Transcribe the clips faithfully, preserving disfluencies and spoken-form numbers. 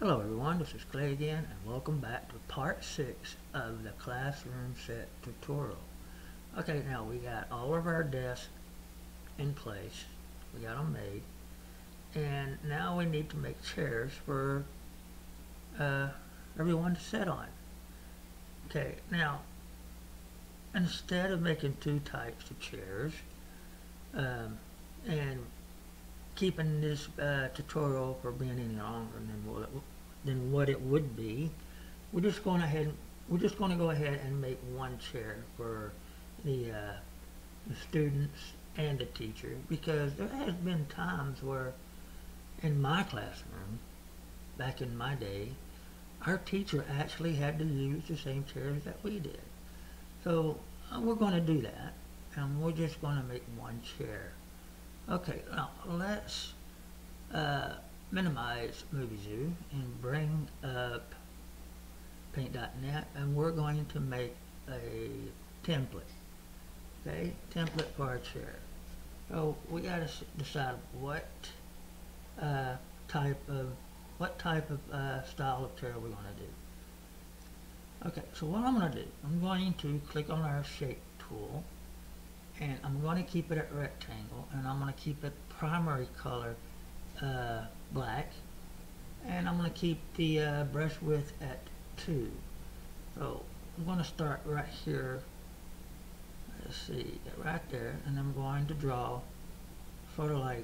Hello everyone, this is Clay again and welcome back to part six of the classroom set tutorial. Okay, now we got all of our desks in place, we got them made, and now we need to make chairs for uh, everyone to sit on. Okay, now instead of making two types of chairs um, and keeping this uh, tutorial for being any longer than what, it, than what it would be, we're just going ahead. We're just going to go ahead and make one chair for the, uh, the students and the teacher, because there has been times where in my classroom, back in my day, our teacher actually had to use the same chairs that we did. So uh, we're going to do that, and we're just going to make one chair. Okay, now let's uh, minimize Muvizu and bring up paint dot net, and we're going to make a template. Okay, template for our chair. So we got to decide what uh, type of what type of uh, style of chair we're going to do. Okay, so what I'm going to do, I'm going to click on our shape tool, and I'm going to keep it at rectangle, and I'm going to keep it primary color uh, black, and I'm going to keep the uh, brush width at two. So I'm going to start right here, let's see, right there, and I'm going to draw sort of like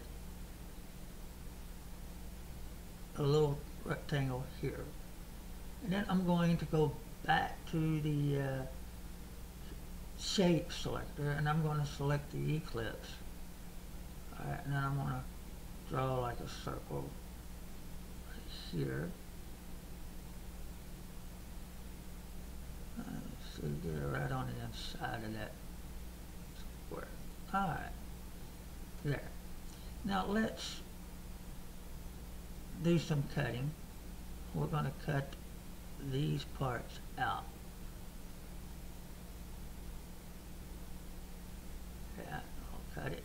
a little rectangle here, and then I'm going to go back to the uh, shape selector, and I'm going to select the ellipse. Alright, and then I'm going to draw like a circle right here. Let's see, get it right on the inside of that square. Alright, there. Now let's do some cutting. We're going to cut these parts out. Yeah, I'll cut it.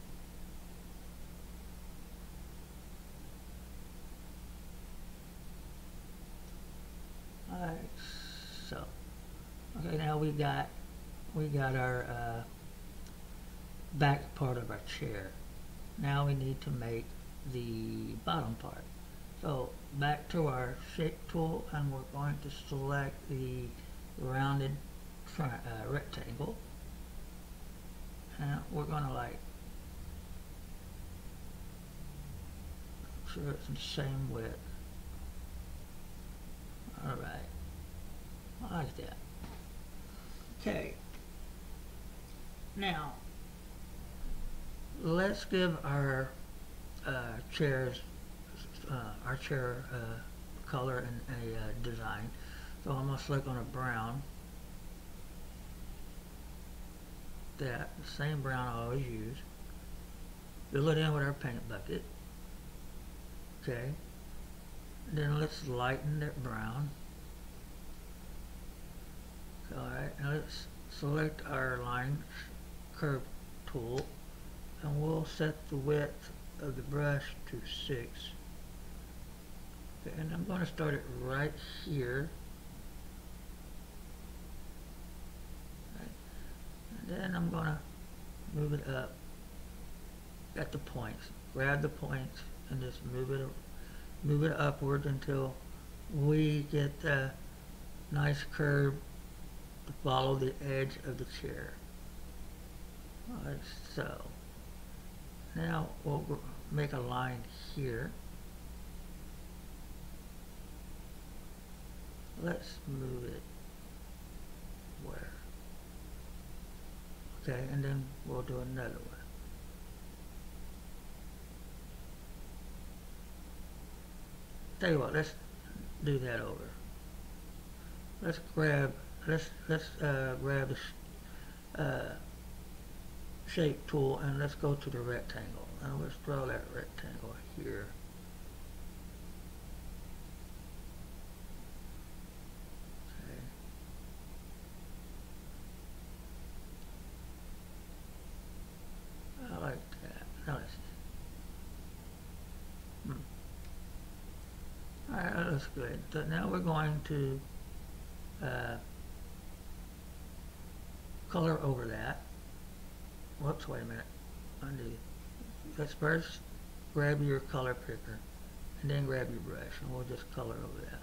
Alright, so okay, now we got we got our uh, back part of our chair. Now we need to make the bottom part. So back to our shape tool, and we're going to select the rounded tri uh, rectangle, and we're going to like make sure it's the same width. Alright, like that. Okay, now let's give our uh, chairs uh, our chair uh, color and a uh, design. So I'm going to select on a brown, that same brown I always use, fill it in with our paint bucket. Okay, then let's lighten that brown. Alright, now let's select our line curve tool, and we'll set the width of the brush to six. Okay, and I'm going to start it right here. Right. And then I'm going to move it up at the points. Grab the points and just move it move it upward until we get the nice curve to follow the edge of the chair. Like so. Now we'll make a line here. Let's move it where? Okay, and then we'll do another one. Tell you what, let's do that over. Let's grab let's let's uh, grab the sh uh, shape tool, and let's go to the rectangle, and let's draw that rectangle here. Okay. I like that. Now let's see. Hmm. Alright, that looks good. So now we're going to uh, color over that. Whoops, wait a minute. Undo. Let's first grab your color picker and then grab your brush, and we'll just color over that.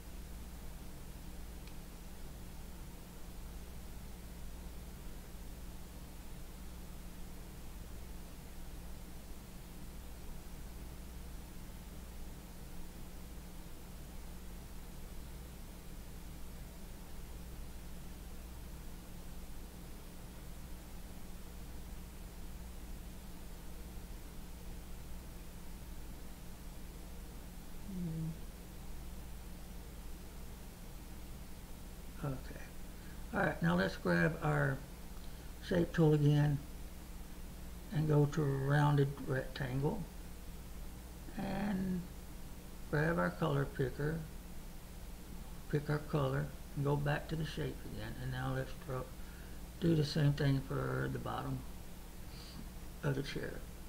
Okay. Alright, now let's grab our shape tool again and go to a rounded rectangle and grab our color picker, pick our color, and go back to the shape again. And now let's draw, do the same thing for the bottom of the chair.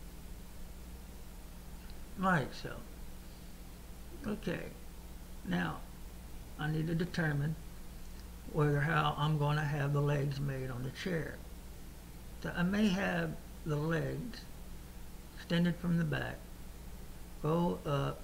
Like so. Okay. Now, I need to determine whether how I'm going to have the legs made on the chair. So I may have the legs extended from the back, go up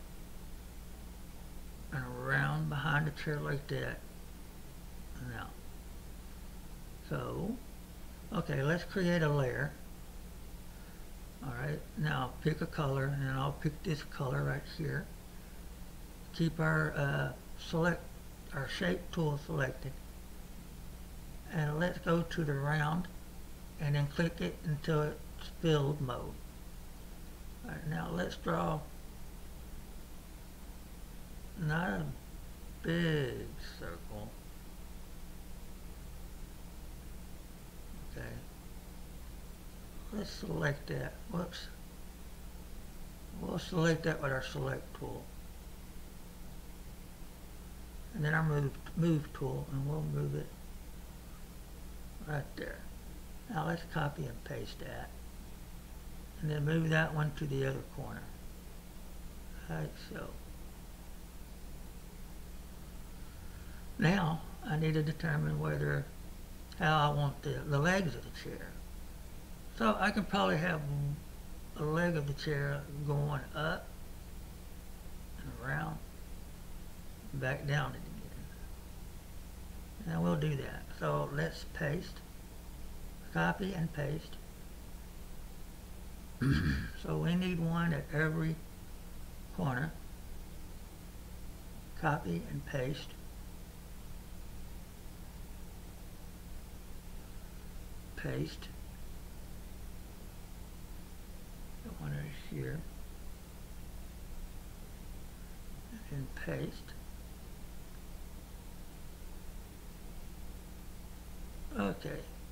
and around behind the chair like that, and out. So, okay, let's create a layer. Alright, now pick a color, and I'll pick this color right here. Keep our uh, select our shape tool selected, and let's go to the round and then click it until it's filled mode. Alright, now let's draw not a big circle. Okay. Let's select that. Whoops. We'll select that with our select tool. And then our move, move tool, and we'll move it right there. Now let's copy and paste that. And then move that one to the other corner. Like so. Now I need to determine whether how I want the, the legs of the chair. So I can probably have a leg of the chair going up and around, back down it again. And we'll do that. So let's paste, copy and paste. So we need one at every corner. Copy and paste. Paste. The one is here. And paste. Okay.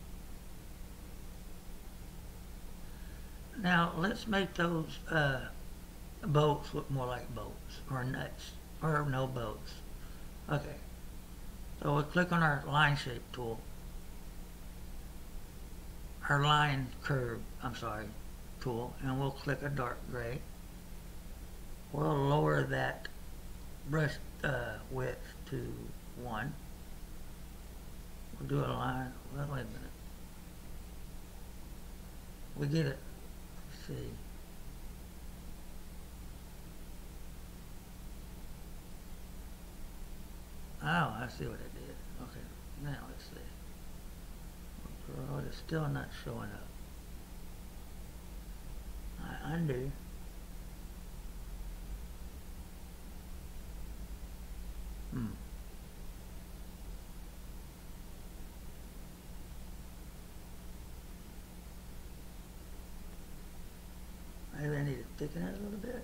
Now let's make those uh, bolts look more like bolts, or nuts, or no bolts. Okay. So we'll click on our line shape tool. Our line curve, I'm sorry, tool, and we'll click a dark gray. We'll lower that brush uh, width to one. We'll do a line. Well, wait a minute. We get it. Let's see. Oh, I see what I did. Okay, now let's see. Oh, it's still not showing up. I undo. Hmm. Maybe I need to thicken it a little bit.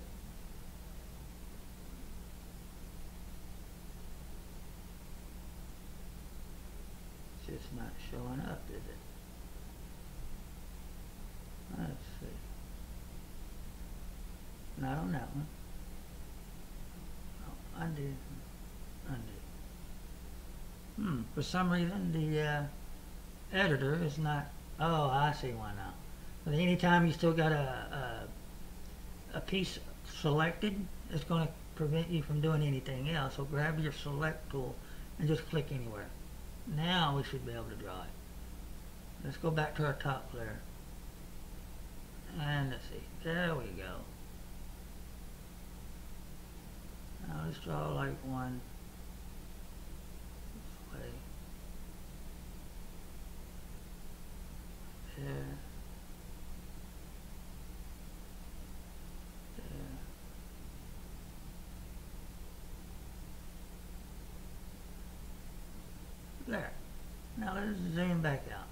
It's just not showing up, is it? Let's see. Not on that one. Oh, undo. Undo. Hmm. For some reason, the uh, editor is not. Oh, I see why now. But anytime you still got a, a a piece selected, it's going to prevent you from doing anything else. So grab your select tool and just click anywhere. Now we should be able to draw it. Let's go back to our top layer. And let's see. There we go. Now let's draw like one this way. There. There. There. Now let's zoom back out.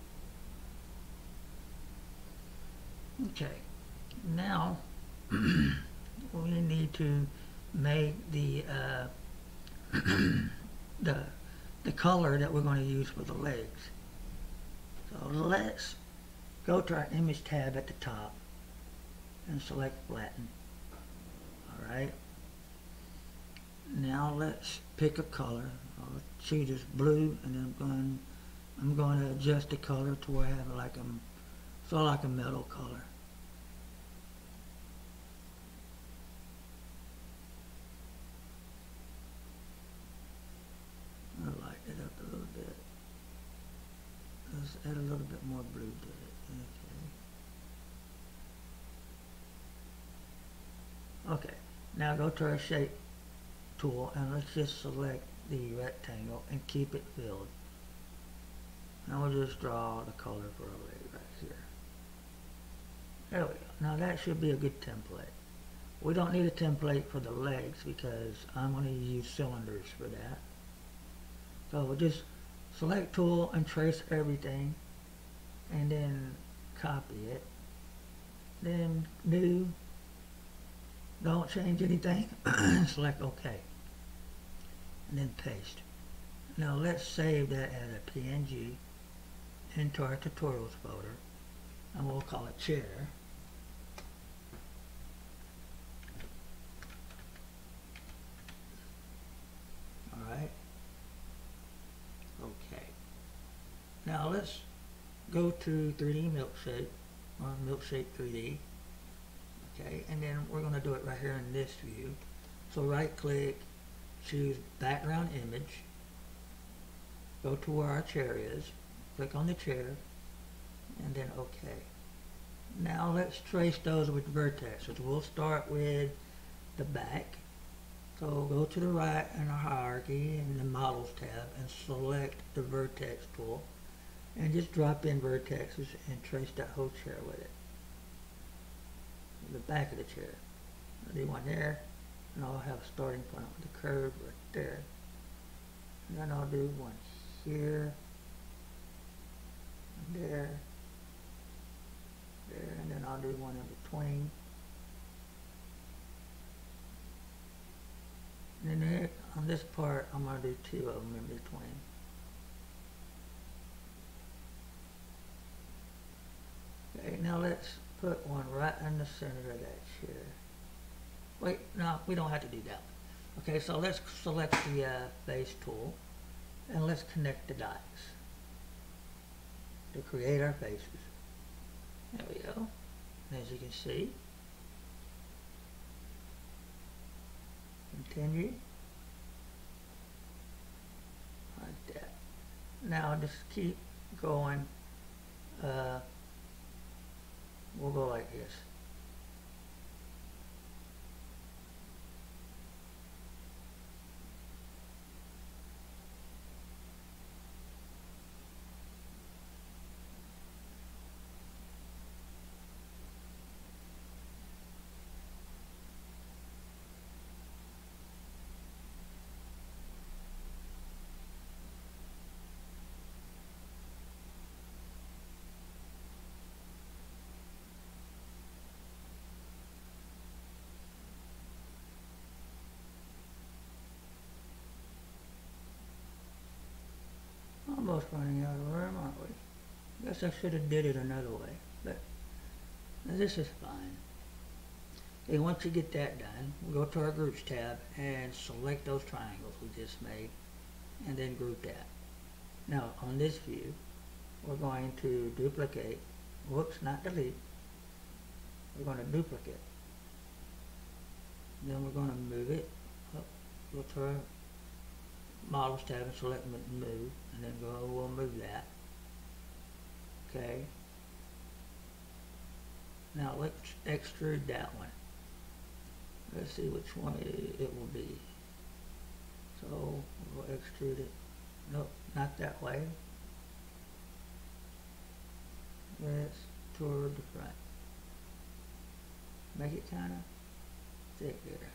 Okay. Now we need to make the uh, the the color that we're going to use for the legs. So let's go to our image tab at the top and select flatten. Alright. Now let's pick a color. I'll choose this blue, and then I'm going I'm going to adjust the color to where I have like a sort of like a metal color. I light it up a little bit. Let's add a little bit more blue to it. Okay. Okay. Now go to our shape tool and let's just select the rectangle and keep it filled. Now we'll just draw the color for a leg right here. There we go. Now that should be a good template. We don't need a template for the legs because I'm going to use cylinders for that. So we'll just select tool and trace everything and then copy it. Then new, don't change anything, select OK. And then paste. Now let's save that as a P N G into our tutorials folder, and we'll call it chair. Alright. Okay. Now let's go to three D Milkshake, or Milkshake three D. Okay, and then we're going to do it right here in this view. So right click, choose background image, go to where our chair is, click on the chair, and then OK. Now let's trace those with vertexes. We'll start with the back. So go to the right in our hierarchy in the models tab and select the vertex tool and just drop in vertexes and trace that whole chair with it. The back of the chair. I'll do one there, and I'll have a starting point with the curve right there. And then I'll do one here, and there, there, and then I'll do one in between. And then there, on this part, I'm going to do two of them in between. Okay, now let's put one right in the center of that chair. Wait, no, we don't have to do that. Okay, so let's select the uh, face tool and let's connect the dots to create our faces. There we go. And as you can see, continue like that. Now just keep going. Uh, we'll go like this. Almost running out of room, aren't we? Guess I should have did it another way, but this is fine. Okay, once you get that done, we'll go to our groups tab and select those triangles we just made, and then group that. Now on this view, we're going to duplicate, whoops, not delete, we're going to duplicate. Then we're going to move it go to our models tab and select move, and then go, we'll move that. Okay. Now let's extrude that one. Let's see which one it will be. So we'll extrude it. Nope, not that way. Let's toward the front. Make it kind of thick there.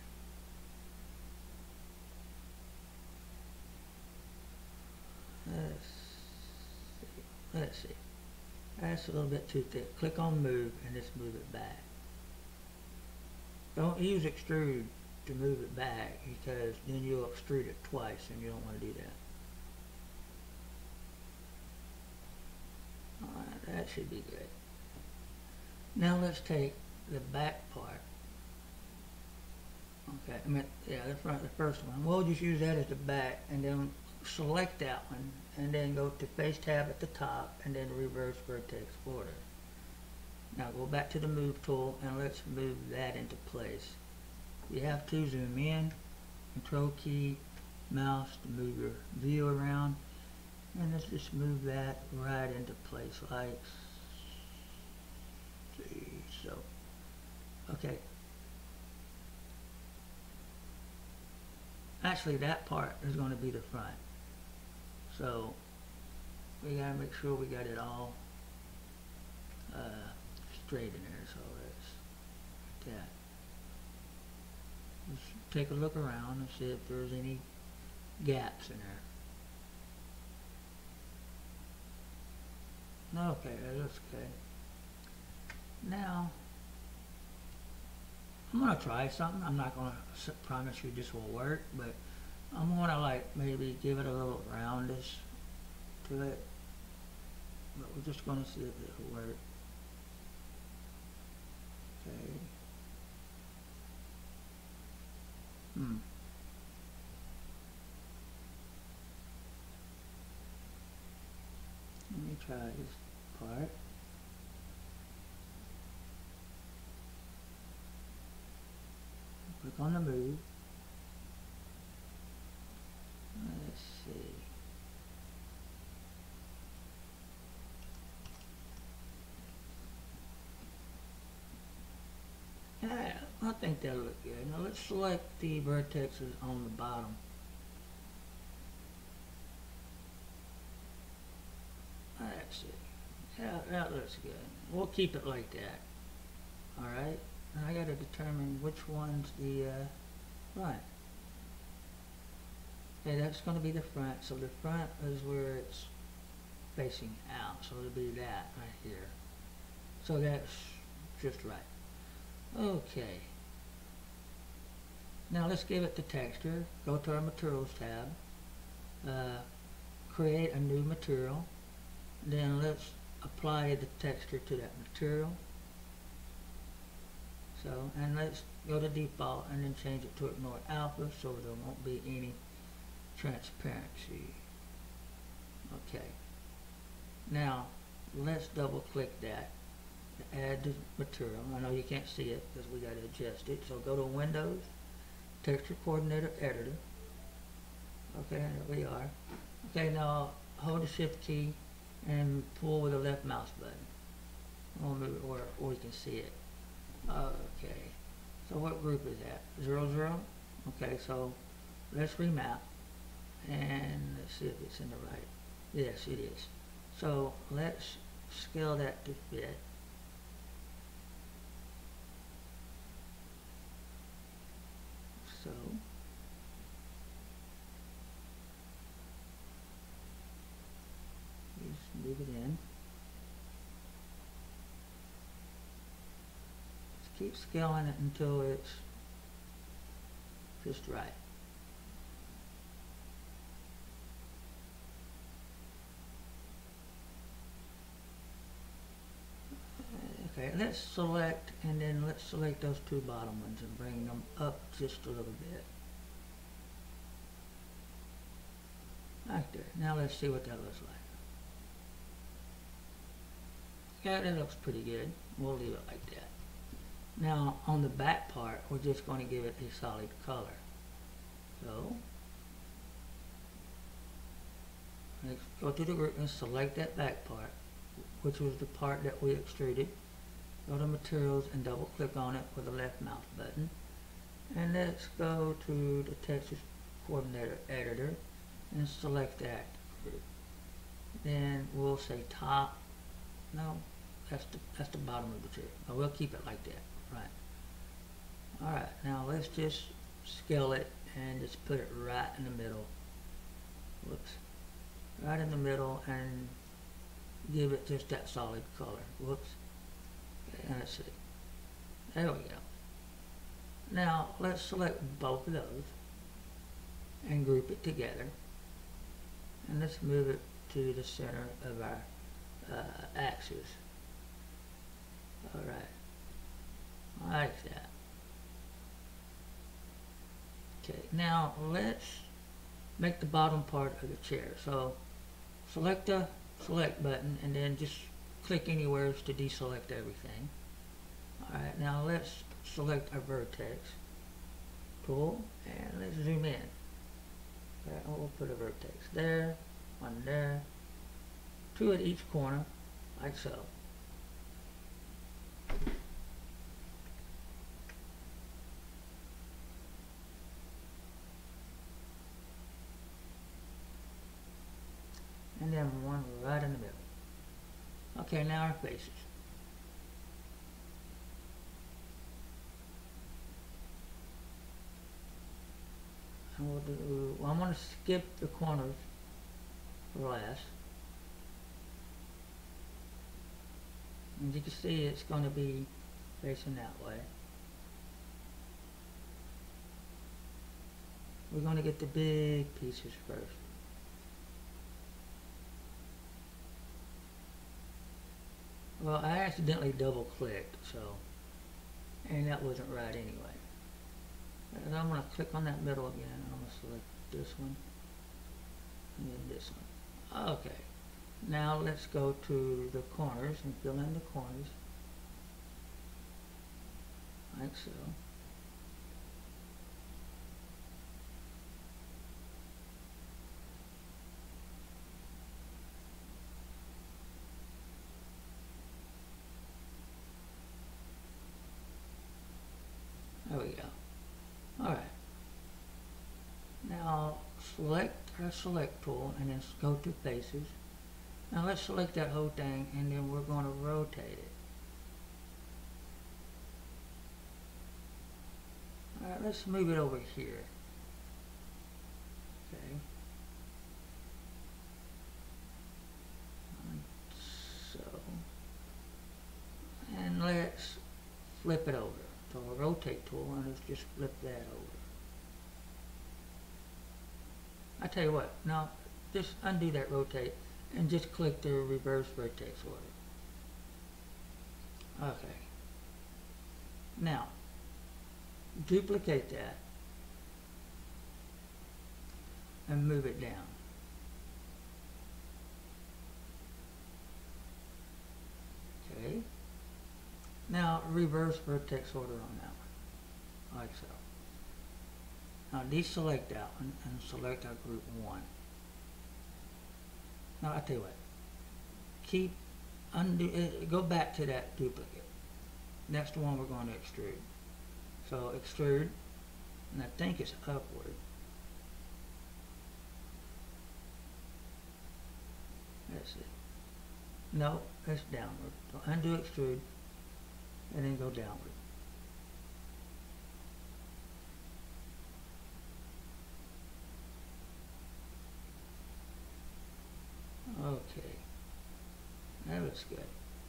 Let's see. Let's see. That's a little bit too thick. Click on move and just move it back. Don't use extrude to move it back, because then you'll extrude it twice and you don't want to do that. Alright, that should be good. Now let's take the back part. Okay, I mean, yeah, the front, the first one. We'll just use that as the back, and then select that one, and then go to Face tab at the top, and then reverse vertex order. Now go back to the move tool, and let's move that into place. You have to zoom in, control key, mouse to move your view around, and let's just move that right into place like so. Okay. Actually, that part is going to be the front. So we gotta make sure we got it all uh, straight in there. So that's like that. Let's take a look around and see if there's any gaps in there. Okay, that looks good. Now I'm gonna try something. I'm not gonna promise you this will work, but I'm gonna like maybe give it a little roundness to it. But we're just gonna see if it'll work. Okay. Hmm. Let me try this part. Click on the move. Let's see. Yeah, I think that'll look good. Now let's select the vertexes on the bottom. Let's see. Yeah, that looks good. We'll keep it like that. Alright. And I gotta determine which one's the uh, front. Okay, that's gonna be the front. So the front is where it's facing out. So it'll be that right here. So that's just right. Okay. Now let's give it the texture. Go to our materials tab. Uh, create a new material. Then let's apply the texture to that material. So, and let's go to default and then change it to ignore alpha so there won't be any transparency. Okay. Now, let's double click that to add the material. I know you can't see it because we got to adjust it. So go to Windows, Texture Coordinator Editor. Okay, there we are. Okay, now hold the Shift key and pull with the left mouse button. We'll move it where, where you can see it. Okay, so what group is that? Zero, zero? Okay, so let's remap and let's see if it's in the right. Yes, it is. So let's scale that to fit. So just move it in. Keep scaling it until it's just right. Okay, let's select, and then let's select those two bottom ones and bring them up just a little bit. Right there. Now let's see what that looks like. Yeah, that looks pretty good. We'll leave it like that. Now on the back part, we're just going to give it a solid color. So let's go to the group and select that back part, which was the part that we extruded. Go to materials and double click on it with the left mouse button. And let's go to the texture coordinator editor and select that group. Then we'll say top. No, that's the that's the bottom of the tree. No, we'll keep it like that. Right. Alright, now let's just scale it and just put it right in the middle. Whoops. Right in the middle and give it just that solid color. Whoops. Okay, and let's see. There we go. Now let's select both of those and group it together. And let's move it to the center of our uh, axis. Alright. Like that. Okay, now let's make the bottom part of the chair. So select the select button and then just click anywhere to deselect everything. Alright, now let's select our vertex tool and let's zoom in. Okay, and we'll put a vertex there, one there, two at each corner, like so. And then one right in the middle. Okay, now our faces. And we'll do, well, I'm going to skip the corners for last. And you can see it's going to be facing that way. We're going to get the big pieces first. Well, I accidentally double clicked, so, and that wasn't right anyway. And I'm going to click on that middle again, and I'm going to select this one, and then this one. Okay, now let's go to the corners and fill in the corners, like so. There we go. Alright. Now select our select tool and then go to faces. Now let's select that whole thing and then we're going to rotate it. Alright, let's move it over here. Okay. Like so. And let's flip it over. So a rotate tool and let's just flip that over. I tell you what, now just undo that rotate and just click the reverse vertex order. Okay. Now, duplicate that and move it down. Okay. Now reverse vertex order on that one, like so. Now deselect that one and select our group one. Now I tell you what, keep undo, uh, go back to that duplicate. That's the one we're going to extrude. So extrude, and I think it's upward. That's it. No, it's downward. So undo extrude. And then go downward. Okay. That looks good.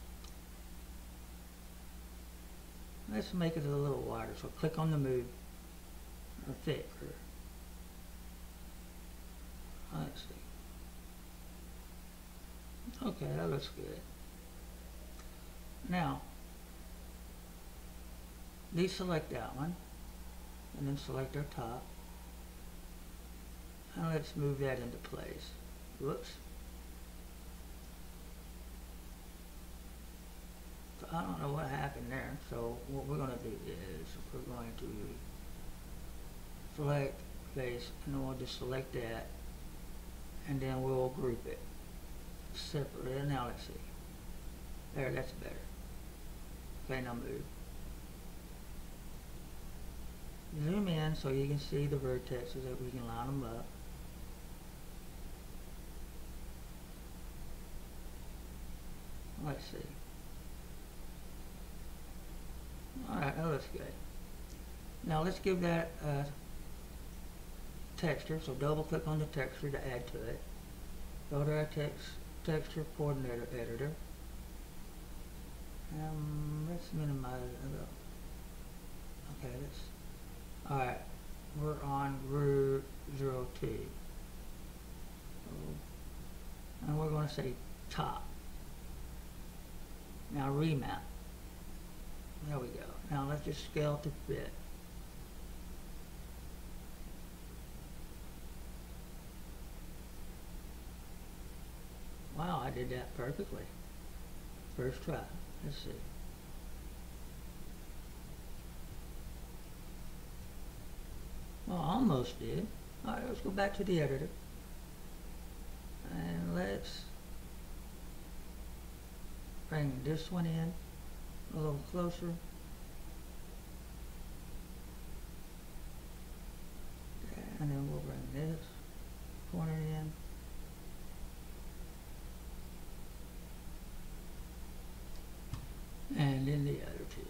Let's make it a little wider. So click on the move or fit. Or, let's see. Okay, that looks good. Now, deselect that one and then select our top and let's move that into place. Whoops. So I don't know what happened there, so what we're going to do is we're going to select face, and then we'll just select that, and then we'll group it separately. And now let's see. There, that's better. Okay, now move. Zoom in so you can see the vertexes that we can line them up. Let's see. Alright, that looks good. Now let's give that uh, texture. So double click on the texture to add to it. Go to our text texture coordinator editor. Um, let's minimize it a little. Okay, let's. Alright, we're on root zero two. So, and we're going to say top. Now remap. There we go. Now let's just scale to fit. Wow, I did that perfectly. First try. Let's see. Well, almost did. Alright, let's go back to the editor. And let's bring this one in a little closer. And then we'll bring this corner in. And then the other two.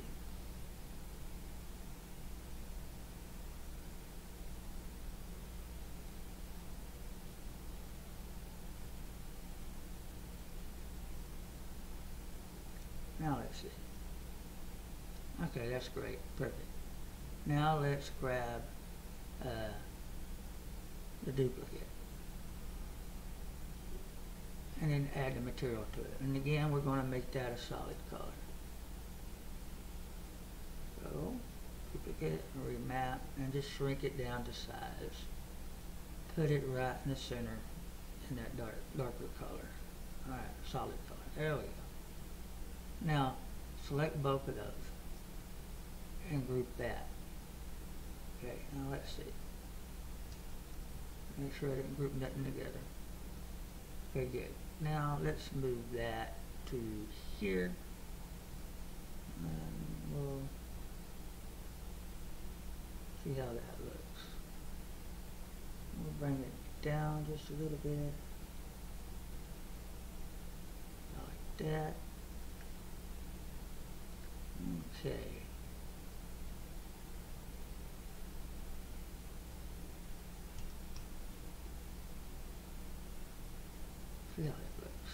Now let's see. Okay, that's great. Perfect. Now let's grab uh, the duplicate. And then add the material to it. And again, we're going to make that a solid color. So, duplicate, remap, and just shrink it down to size. Put it right in the center in that dark, darker color. Alright, solid color. There we go. Now, select both of those and group that. Okay, now let's see. Make sure I didn't group nothing together. Okay, good. Now let's move that to here. And we'll see how that looks. We'll bring it down just a little bit. Like that. Okay. See how it looks.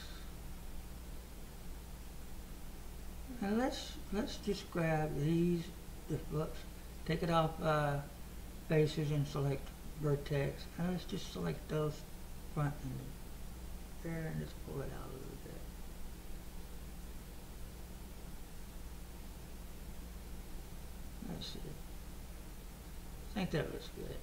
Now let's let's just grab these the books, take it off uh, faces and select vertex, and let's just select those front and there, and just pull it out a little bit. Let's see. I think that looks good.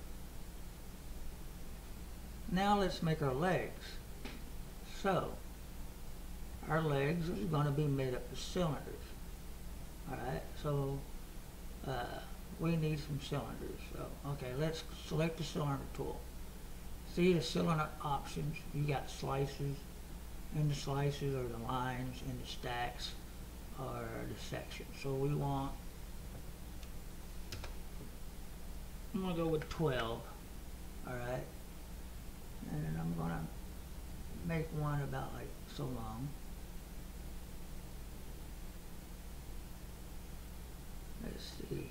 Now let's make our legs. So, our legs is going to be made up of cylinders. Alright, so uh, we need some cylinders. So, okay, let's select the cylinder tool. See the cylinder options. You got slices, and the slices are the lines, and the stacks are the sections. So we want, I'm going to go with twelve. Alright, and then I'm going to make one about like so long. Let's see.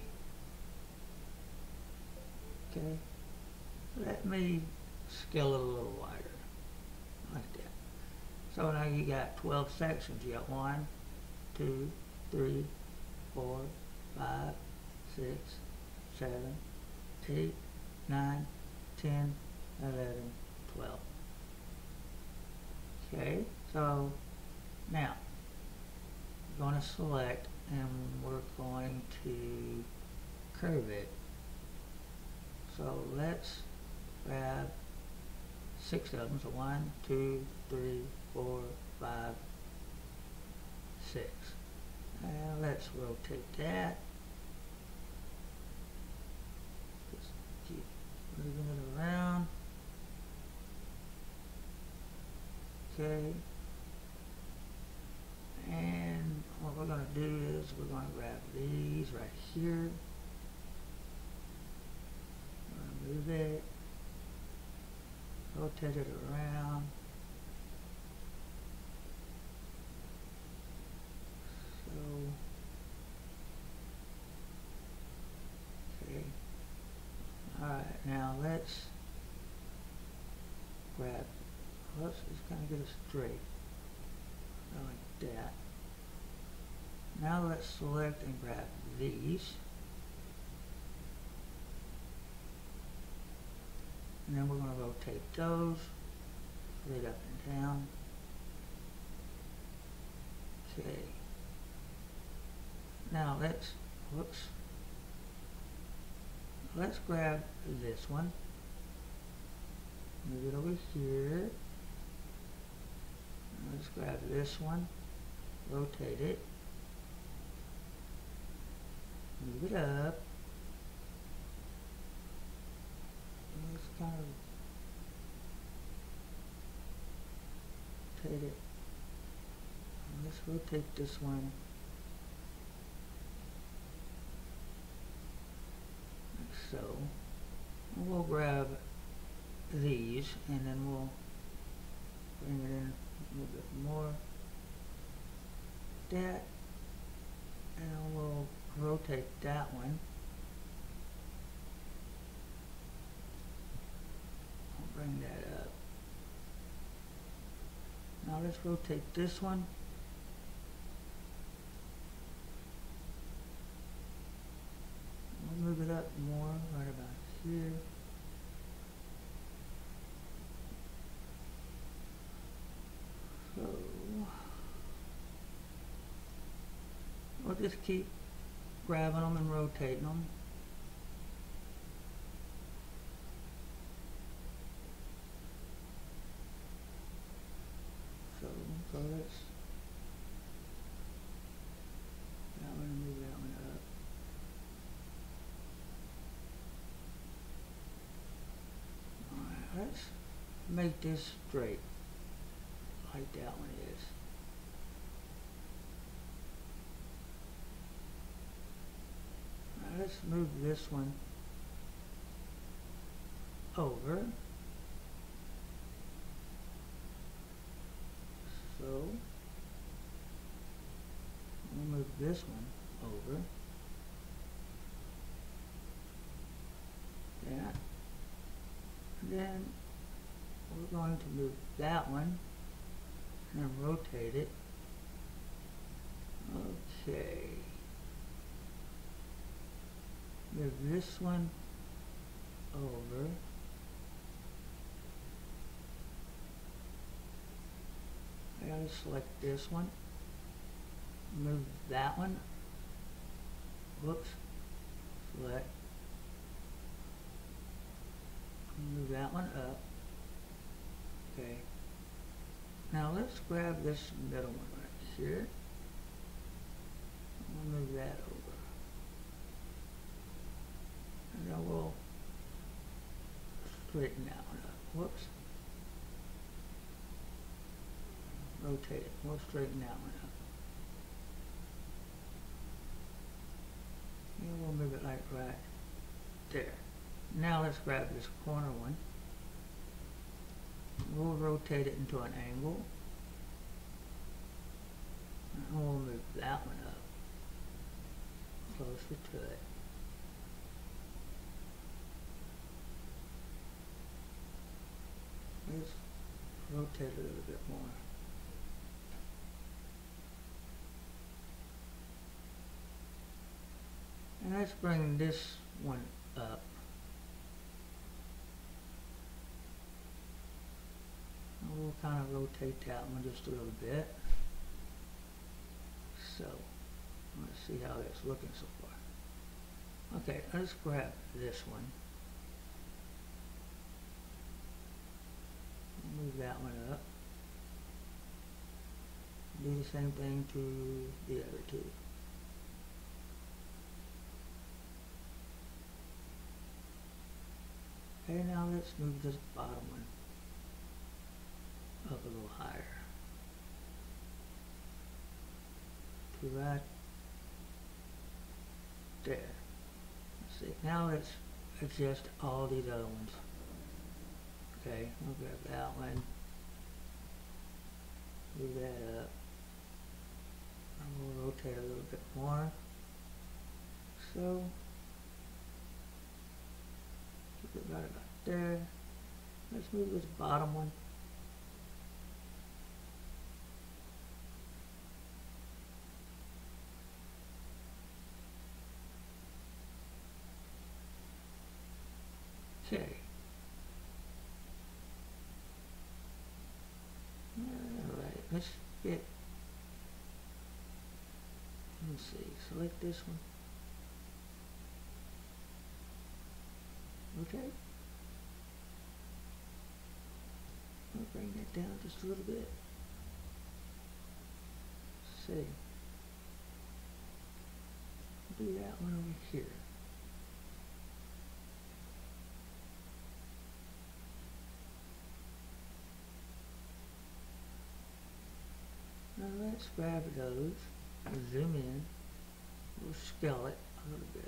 Okay. Let me scale it a little wider. Like that. So now you got twelve sections. You got one, two, three, four, five, six, seven, eight, nine, ten, eleven, twelve. Okay, so now we're going to select and we're going to curve it. So let's grab six of them. So one, two, three, four, five, six. And let's rotate that. Just keep moving it Okay. And what we're going to do is we're going to grab these right here. We're going to move it, rotate it around. So, okay. Alright, now let's grab, let's just kind of get it straight. Like that. Now let's select and grab these. And then we're going to rotate those, straight up and down. Okay. Now let's, whoops. Let's grab this one. Move it over here. Let's grab this one, rotate it, move it up. Let's kind of rotate it. Let's rotate this one like so. And we'll grab these and then we'll bring it in a little bit more. That, and we'll rotate that one. I'll bring that up. Now let's rotate this one. We'll move it up more, right about here. So we'll just keep grabbing them and rotating them. So, so let's that one, move that one up. Alright, let's make this straight like that one is. Now let's move this one over. So we'll move this one over. That. Then we're going to move that one and rotate it. Okay. Move this one over. I gotta select this one. Move that one. Whoops. Select. Move that one up. Okay. Now let's grab this middle one right here. We'll move that over. And then we'll straighten that one up. Whoops. Rotate it. We'll straighten that one up. And we'll move it like right there. Now let's grab this corner one. We'll rotate it into an angle. And we'll move that one up closer to it. Let's rotate it a little bit more. And let's bring this one up. And we'll kind of rotate that one just a little bit. So, let's see how that's looking so far. Okay, let's grab this one. Move that one up. Do the same thing to the other two. Okay, now let's move this bottom one. up a little higher. To right there. Let's see. Now let's adjust all these other ones. Okay, we'll grab that one. Move that up. And we'll rotate a little bit more. So, keep it right about there. Let's move this bottom one. Okay. Alright, let's get, let's see, select this one. Okay. I'll bring that down just a little bit. Let's see. Do that one over here. Now let's grab those, zoom in, we'll scale it a little bit.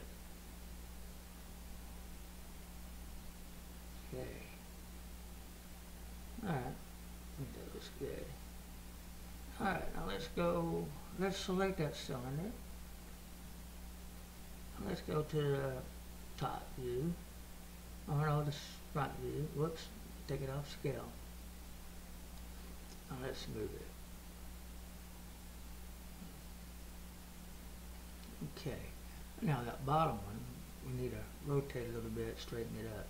Okay. Alright, I think that looks good. Alright, now let's go, let's select that cylinder. Let's go to the top view. Oh no, the front view. Whoops, take it off scale. Now let's move it. Okay, now that bottom one, we need to rotate a little bit, straighten it up.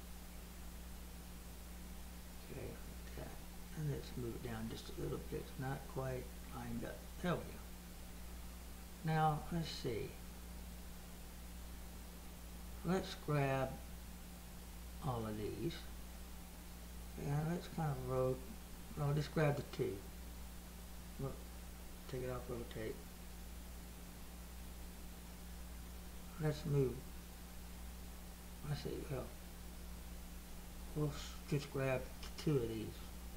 Okay, like that. And let's move it down just a little bit. It's not quite lined up. There we go. Now, let's see. Let's grab all of these. And let's kind of rotate. No, just grab the two. Look, take it off, rotate. Let's move. Let's see, well, we'll just grab two of these.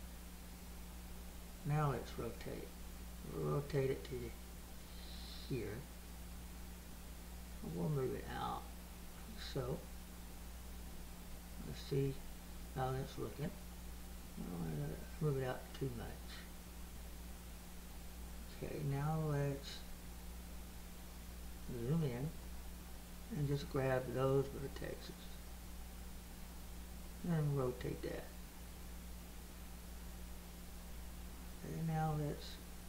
Now let's rotate. We'll rotate it to here. We'll move it out. So, let's see how that's looking. I don't want to move it out too much. Okay, now let's zoom in and just grab those vertices and rotate that. And now let's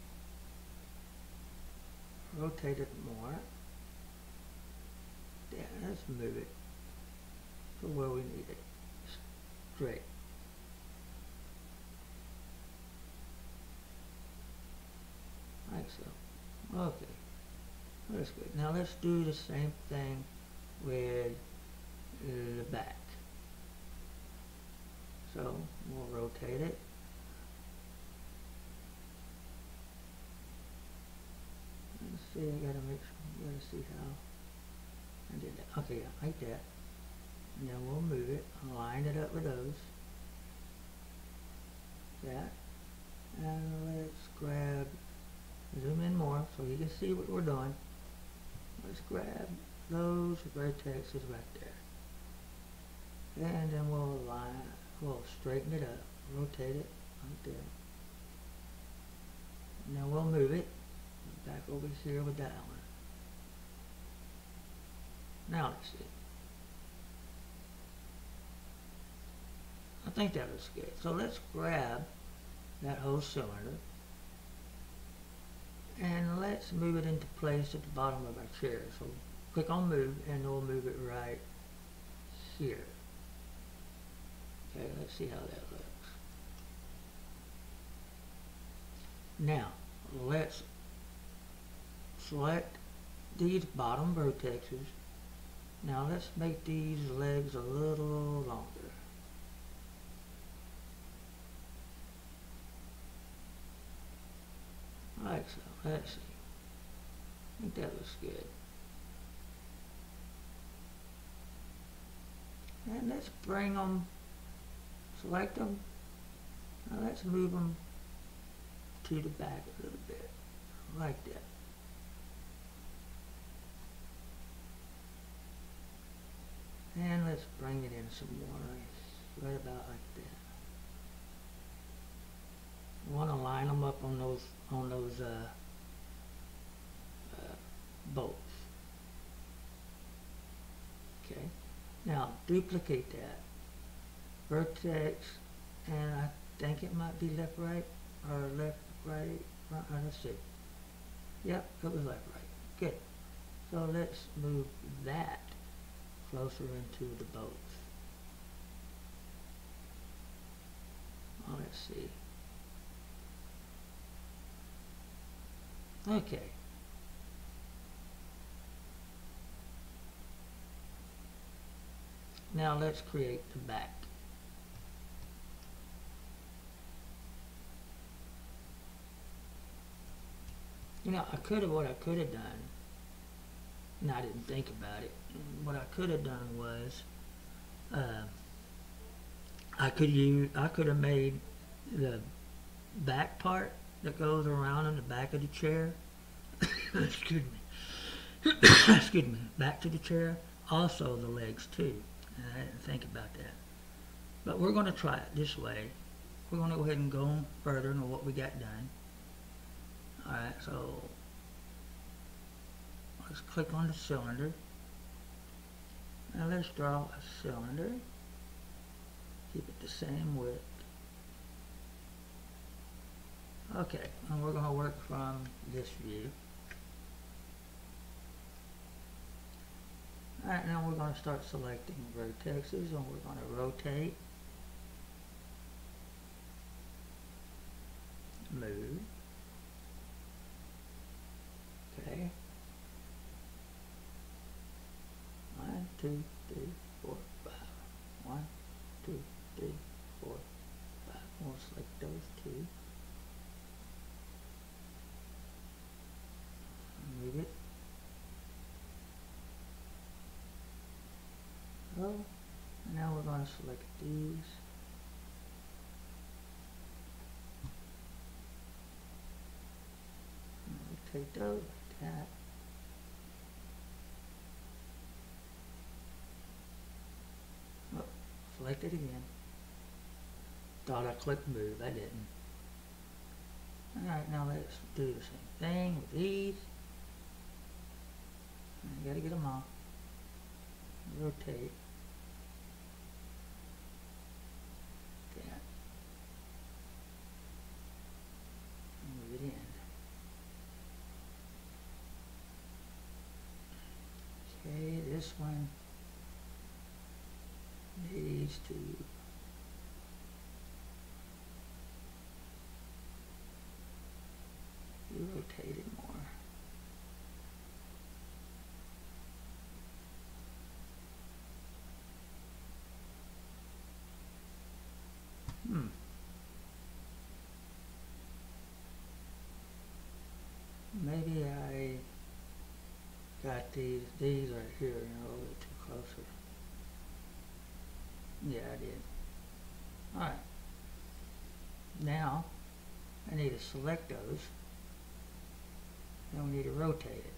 rotate it more. Yeah, let's move it to where we need it. Straight. Like so. Okay. That's good. Now let's do the same thing with the back. So we'll rotate it. Let's see, I gotta make sure, gotta see how I did that. Okay, yeah, like that. And then we'll move it, line it up with those. That. And let's grab, zoom in more so you can see what we're doing. Let's grab those vertices right there. And then we'll line, we'll straighten it up, rotate it right there. And then we'll move it back over here with that one. Now let's see. I think that looks good. So let's grab that whole cylinder and let's move it into place at the bottom of our chair. So click on move and we'll move it right here. Okay, let's see how that looks. Now let's select these bottom vertices. Now let's make these legs a little longer. Like so. Let's see. I think that looks good. And let's bring them, select them, Now let's move them to the back a little bit, like that. And let's bring it in some more, right about like that. You want to line them up on those on those uh, uh, bolts. Okay. Now duplicate that. Vertex, and I think it might be left right or left right. Front, uh, let's see. Yep, it was left right. Good. So let's move that closer into the bolts. Oh, let's see. Okay. Now let's create the back. You know, I could have, what I could have done, and I didn't think about it, what I could have done was, uh, I could use, I could have made the back part that goes around in the back of the chair, excuse me, excuse me, back to the chair, also the legs too, and I didn't think about that. But we're going to try it this way. We're going to go ahead and go further than what we got done. Alright, so let's click on the cylinder. Now let's draw a cylinder. Keep it the same width. Okay, and we're going to work from this view. Alright, now we're going to start selecting vertexes, and we're going to rotate, move. Okay. One, two, three, four, five. One, two, three, four, five. We'll select those two. Move it. Oh, and now we're going to select these. Take those like that. Oh, select it again. Thought I clicked move, I didn't. Alright, now let's do the same thing with these. You gotta get them off. Rotate. That. Move it in. Okay, this one needs to be rotated more. Hmm. Maybe I got these, these right here, you know, a little bit too closer. Yeah, I did. Alright. Now, I need to select those. Then we need to rotate it.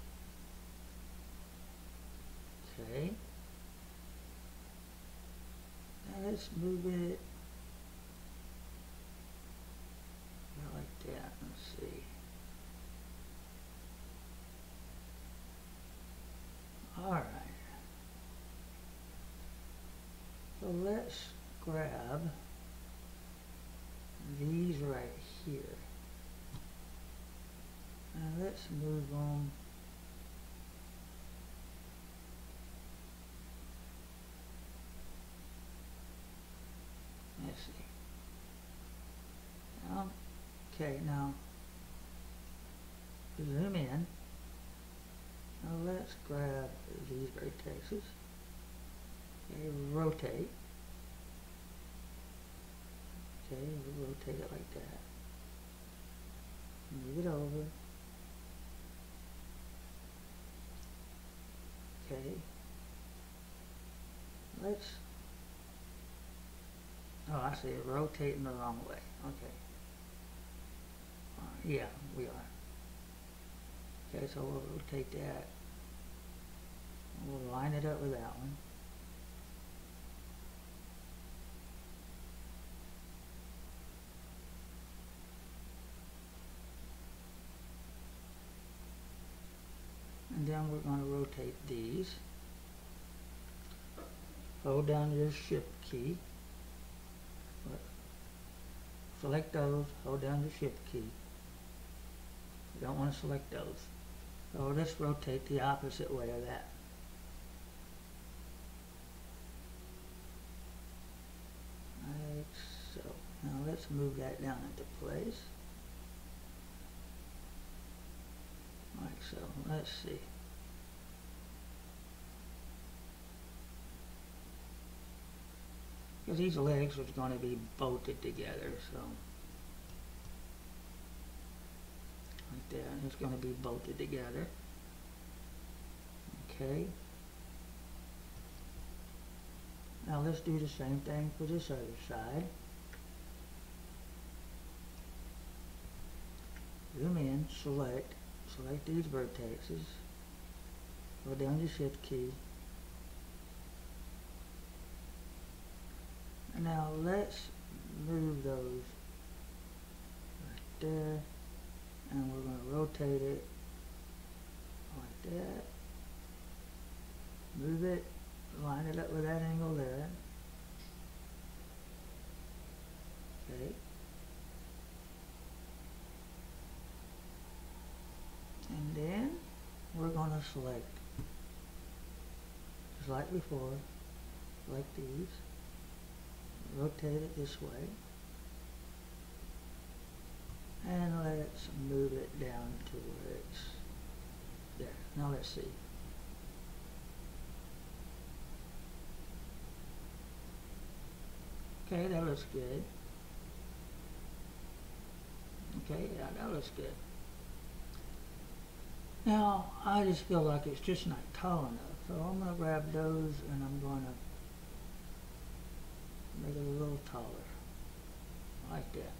Okay. Now let's move it like that. Let's see. Alright. So let's grab these right here. Now let's move them let's see. Now, okay, now zoom in. Now let's grab these vertexes. Okay, rotate. Okay, we'll rotate it like that. Move it over. Okay. Let's Oh, I see it rotating the wrong way. Okay. Uh, yeah, we are. Okay, so we'll rotate that. We'll line it up with that one. And then we're going to rotate these. Hold down your shift key. Select those, hold down the shift key. You don't want to select those. So let's rotate the opposite way of that. Like so. Now let's move that down into place. Like so. Let's see. Because these legs are going to be bolted together, so like that. It's going to be bolted together. Okay. Now let's do the same thing for this other side. Zoom in, select, select these vertices. Go down your shift key. And now let's move those right there, and we're going to rotate it like that. Move it, line it up with that angle there. Okay. And then we're going to select, just like before, select these. Rotate it this way, and let's move it down to where it's there. Now let's see. Okay, that looks good. Okay, yeah, that looks good. Now, I just feel like it's just not tall enough, so I'm going to grab those and I'm going to make it a little taller, like that.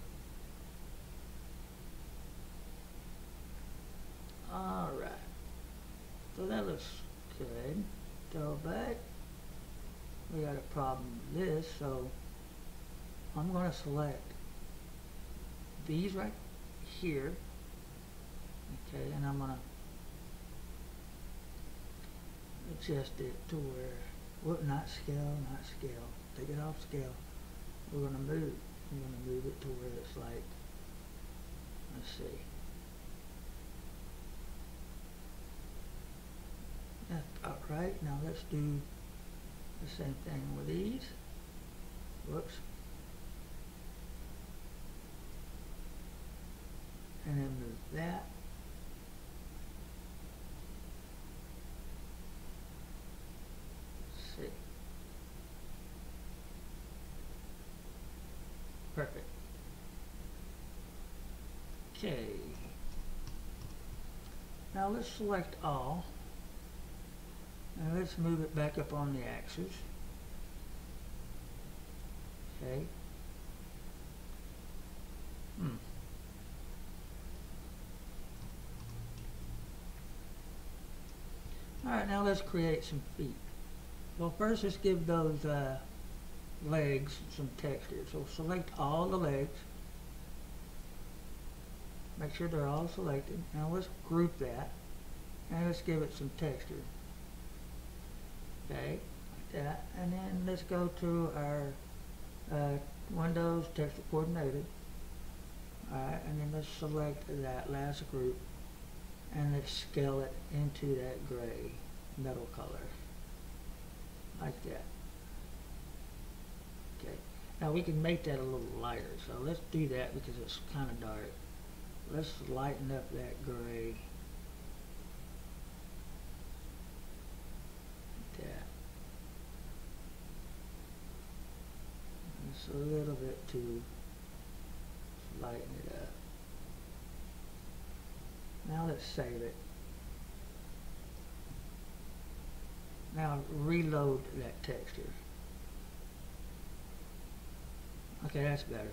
Alright, so that looks good. Go back. We got a problem with this, so I'm going to select these right here. Okay, and I'm going to adjust it to where, well, not scale, not scale. Take it off scale. We're going to move. We're going to move it to where it's like, let's see. That's about right. Now let's do the same thing with these. Whoops. And then move that. Let's see. Perfect. Okay. Now let's select all. And let's move it back up on the axis. Okay. Hmm. Alright, now let's create some feet. Well, first let's give those uh, legs some texture. So select all the legs. Make sure they're all selected. Now let's group that. And let's give it some texture. Okay, like that. And then let's go to our uh, Windows Texture Coordinated. Alright, and then let's select that last group. And let's scale it into that gray metal color. Like that. Okay. Now we can make that a little lighter. So let's do that because it's kind of dark. Let's lighten up that gray. Like that. Just a little bit to lighten it up. Now let's save it. Now reload that texture. Okay, that's better.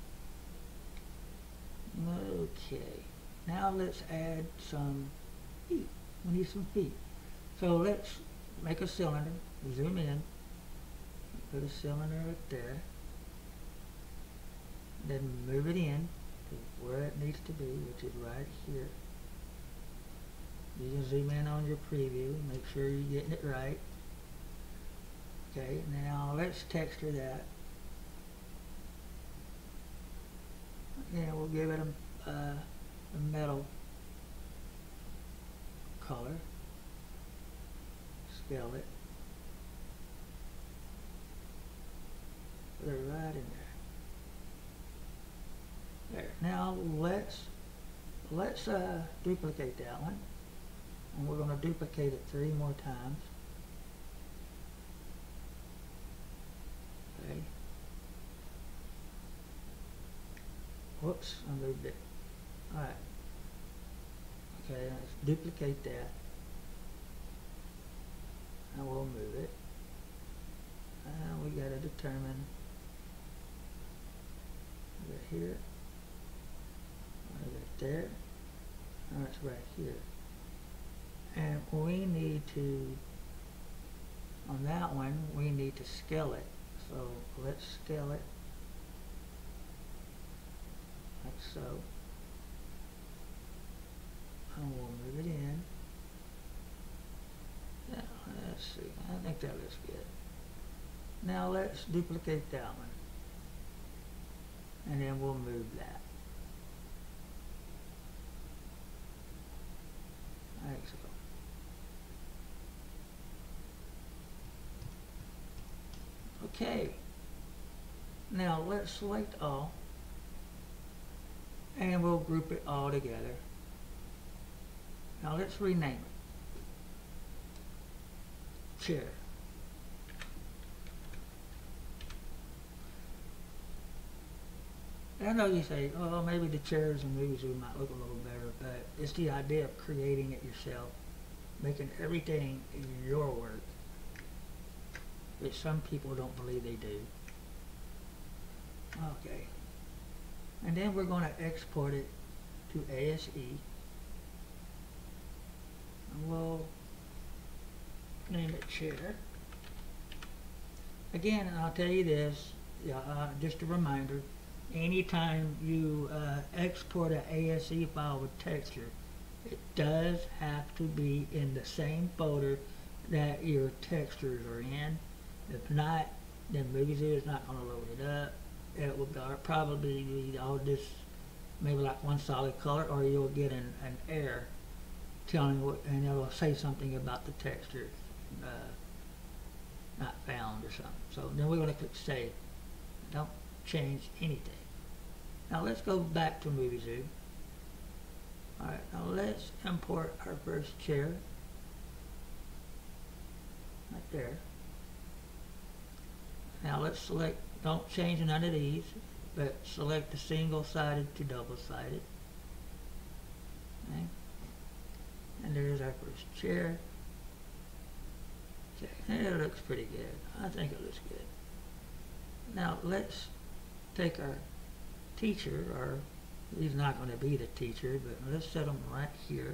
Okay, now let's add some heat. We need some heat. So let's make a cylinder, zoom in, put a cylinder right there, then move it in to where it needs to be, which is right here. You can zoom in on your preview, make sure you're getting it right. Okay, now let's texture that. And we'll give it a, uh, a metal color. Scale it. Put it right in there. There. Now let's let's uh, duplicate that one, and we're going to duplicate it three more times. Okay. Whoops, I moved it. All right. Okay, let's duplicate that, and we'll move it. And we got to determine right here, right there, and it's right here. And we need to, on that one, we need to scale it. So let's scale it like so. And we'll move it in. Yeah, let's see. I think that looks good. Now let's duplicate that one. And then we'll move that. Like so. Okay. Now let's select all. And we'll group it all together. Now let's rename it. Chair. I know you say, oh, maybe the chairs and Muvizu might look a little better, but it's the idea of creating it yourself, making everything your work, which some people don't believe they do. Okay. And then we're going to export it to A S E. And we'll name it chair. Again, I'll tell you this, uh, just a reminder, anytime you uh, export an A S E file with texture, it does have to be in the same folder that your textures are in. If not, then Muvizu is not going to load it up. It will probably be all this, maybe like one solid color, or you'll get an, an error telling what, and it'll say something about the texture uh, not found or something. So then we're going to click save. Don't change anything. Now let's go back to Muvizu. Alright, now let's import our first chair. Right there. Now let's select, don't change none of these, but select the single-sided to double-sided. Okay. And there's our first chair. Okay, and it looks pretty good. I think it looks good. Now let's take our teacher, or he's not going to be the teacher, but let's set him right here.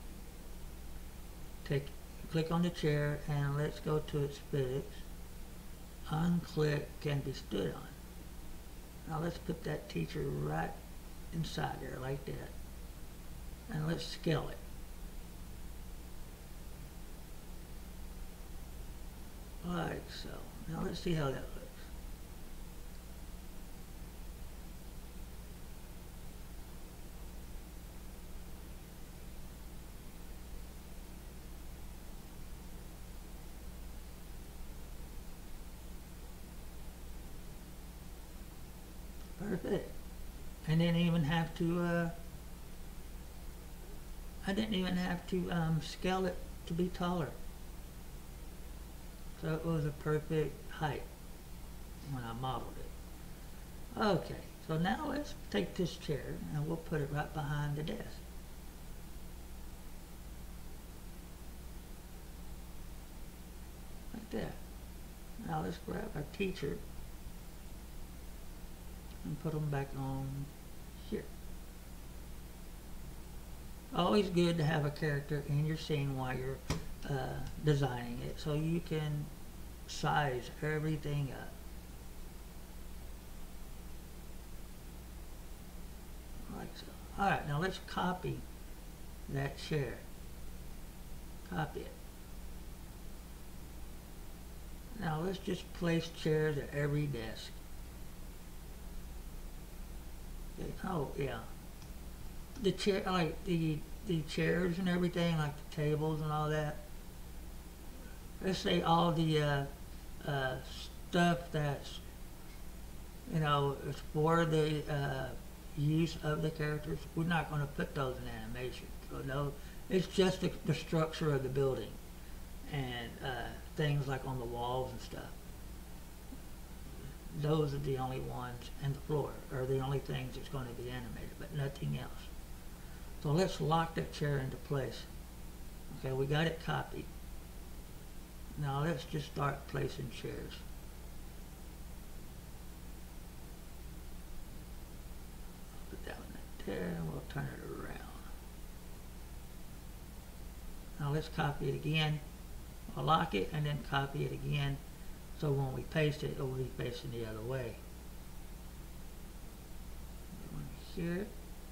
Take, click on the chair, and let's go to its physics. Unclick can be stood on. Now let's put that teacher right inside there like that, and let's scale it. Like so. Now let's see how that looks. Perfect. I didn't even have to, uh, I didn't even have to um, scale it to be taller. So it was a perfect height when I modeled it. Okay, so now let's take this chair and we'll put it right behind the desk. Like that. Now let's grab our teacher. and put them back on here. Always good to have a character in your scene while you're uh, designing it, so you can size everything up. Like so. Alright, now let's copy that chair. Copy it. Now let's just place chairs at every desk. Okay. Oh yeah. The chair, like the the chairs and everything, like the tables and all that. Let's say all the uh, uh, stuff that's, you know, it's for the uh, use of the characters. We're not going to put those in animation. So no, it's just the, the structure of the building and uh, things like on the walls and stuff. Those are the only ones, and the floor are the only things that's going to be animated, but nothing else. So let's lock that chair into place. Okay, we got it copied. Now let's just start placing chairs. Put that one there, and we'll turn it around. Now let's copy it again. We'll lock it and then copy it again. So when we paste it, it will be facing the other way. One here.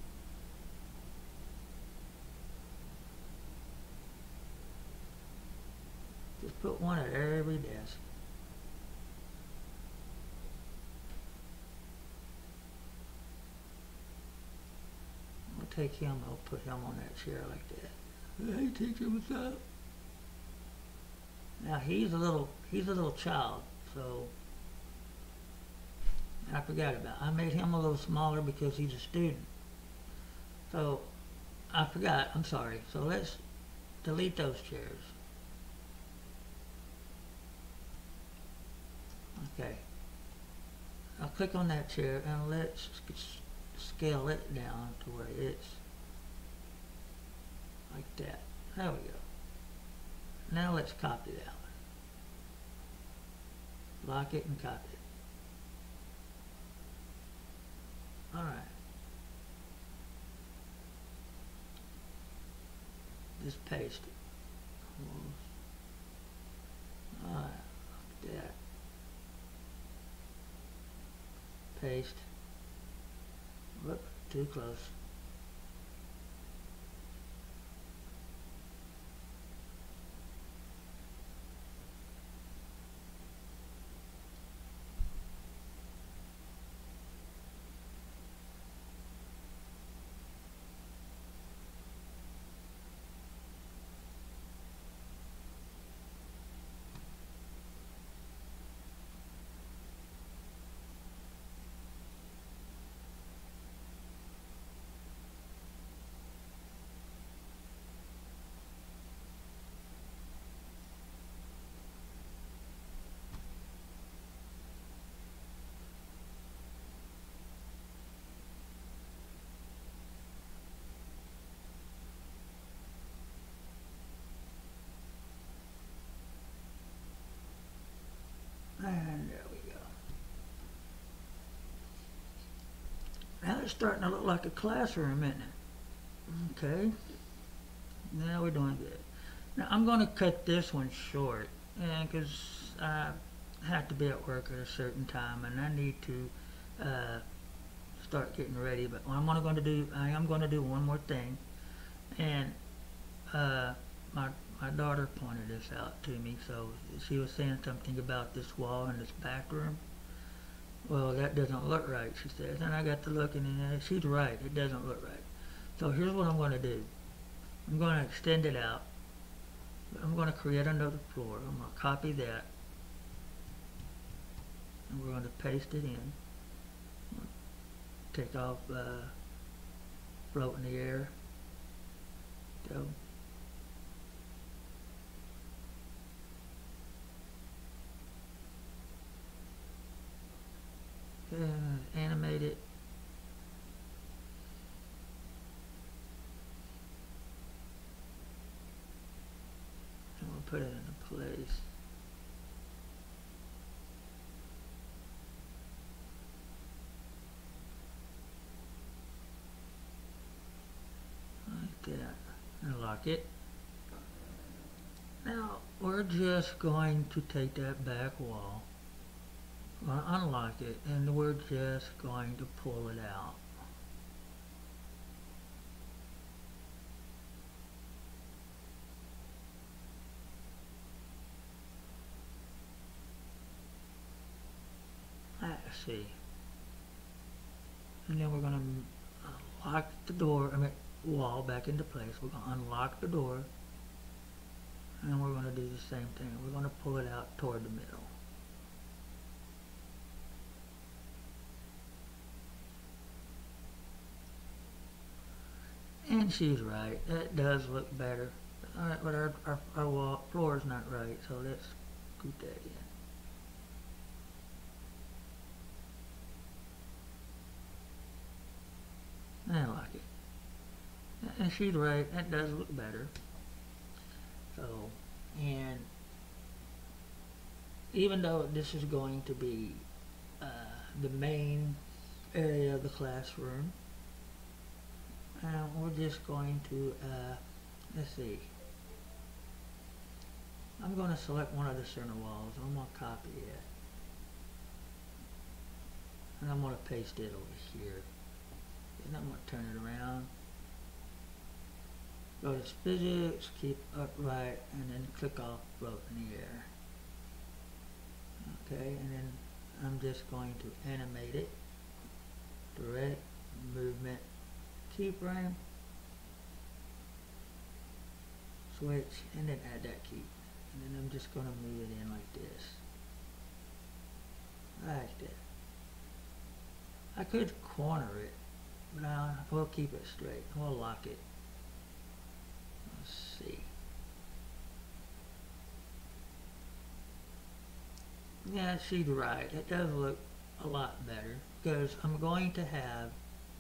Just put one at every desk. I'll take him, I'll put him on that chair like that. Hey teacher, what's up? Now he's a little, he's a little child, so I forgot about it. I made him a little smaller because he's a student. So I forgot, I'm sorry. So let's delete those chairs. Okay. I'll click on that chair and let's scale it down to where it's like that. There we go. Now let's copy that one. Lock it and copy it. Alright. Just paste it. Alright, like that. Paste. Whoop, too close. And there we go. Now it's starting to look like a classroom, isn't it? Okay. Now we're doing good. Now I'm going to cut this one short because I have to be at work at a certain time and I need to uh, start getting ready. But what I'm going to do, I am going to do one more thing. And uh, my My daughter pointed this out to me, so she was saying something about this wall in this back room. Well, that doesn't look right, she says. And I got to looking and she's right, it doesn't look right. So here's what I'm going to do. I'm going to extend it out. I'm going to create another floor. I'm going to copy that. And we're going to paste it in. Take off uh, float in the air. Go. Uh, animate it. And we'll put it into place. unlock it. Now we're just going to take that back wall, we're going to unlock it, and we're just going to pull it out. Let's see. And then we're going to lock the door, I mean wall back into place. We're going to unlock the door, and we're going to do the same thing. We're going to pull it out toward the middle. And she's right. That does look better. Alright, but our, our, our wall, floor is not right, so let's scoot that in. I like it. And she's right, that does look better. So, and even though this is going to be uh, the main area of the classroom, uh, we're just going to, uh, let's see, I'm going to select one of the center walls. I'm going to copy it, and I'm going to paste it over here. And I'm going to turn it around. Go to physics, keep upright, and then click off float in the air. Okay, and then I'm just going to animate it. Direct movement, keyframe, switch, and then add that key. And then I'm just going to move it in like this. Like that. I could corner it, but I'll, we'll keep it straight. We'll lock it. Let's see. Yeah, she's right. It does look a lot better because I'm going to have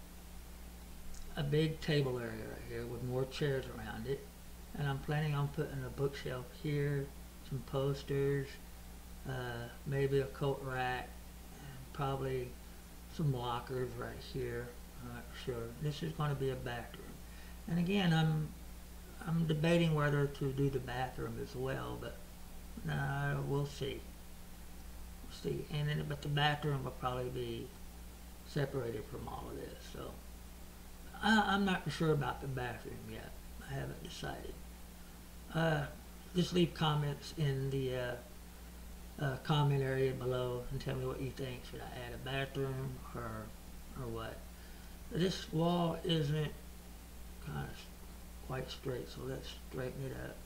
a big table area right here with more chairs around it, and I'm planning on putting a bookshelf here, some posters, uh, maybe a coat rack, and probably some lockers right here. I'm not sure. This is going to be a bathroom, and again, I'm I'm debating whether to do the bathroom as well, but uh, we'll see. We'll see. And then, but the bathroom will probably be separated from all of this. So I, I'm not sure about the bathroom yet. I haven't decided. Uh, just leave comments in the uh, uh, comment area below and tell me what you think. Should I add a bathroom or or what? This wall isn't kind of quite straight, so let's straighten it up.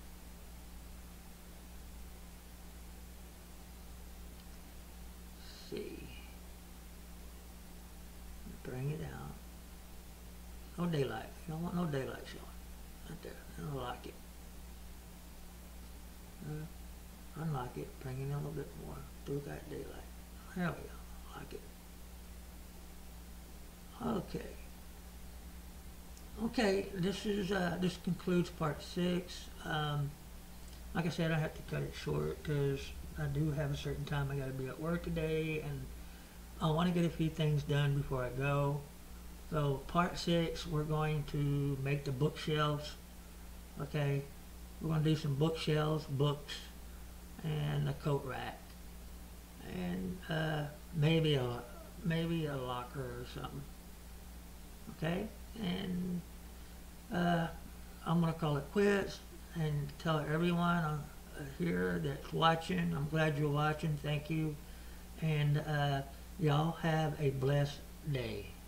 Let's see. Bring it out. No daylight. You don't want no daylight showing. Right there. I don't like it. Uh, unlock it. Bring it in a little bit more. Do that daylight. There we go. Like it. Okay. Okay, this is uh, this concludes part six. Um, like I said, I have to cut it short because I do have a certain time I got to be at work today, and I want to get a few things done before I go. So part six, we're going to make the bookshelves. Okay, we're going to do some bookshelves, books, and a coat rack, and uh, maybe a maybe a locker or something. Okay, and uh, I'm going to call it quits and tell everyone uh, here that's watching, I'm glad you're watching, thank you, and uh, y'all have a blessed day.